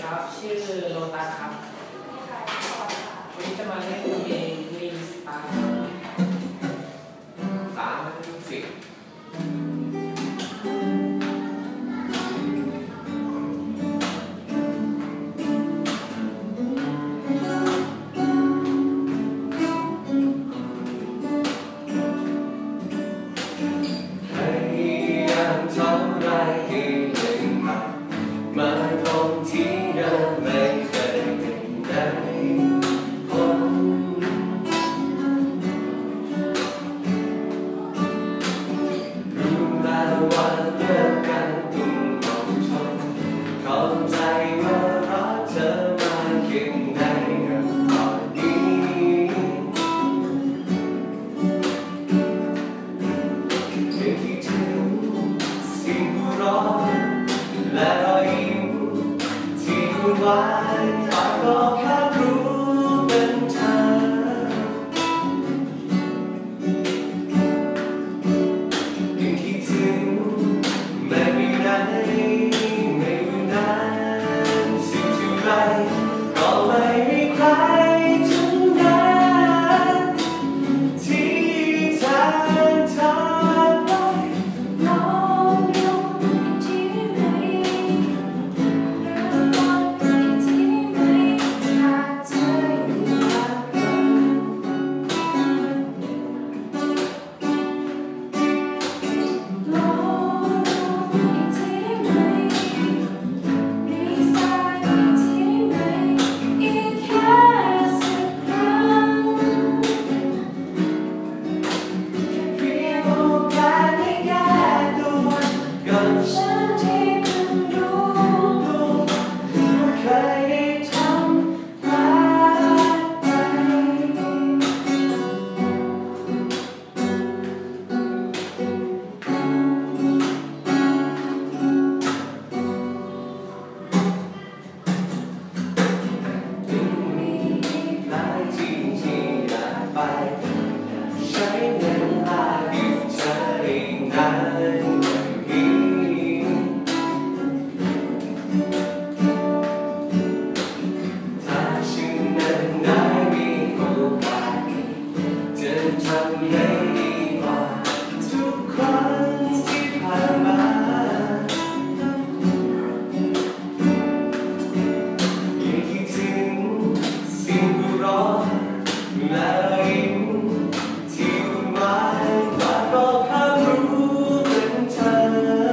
ครับชื่อโลตัสครับวันนี้จะมาเล่นเพลงลิงสตาร์30และรอยยิ้มที่วุ่นวายปากก็แค่รู้เป็นเธอยังคิดถึงไม่มีไหนไม่อยู่นานสิ่งที่ไรก็ไม่มีใครถึงนั้นที่เธอทำไว้ลองดูอีกทีได้ไหม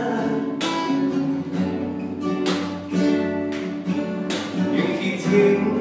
ถึง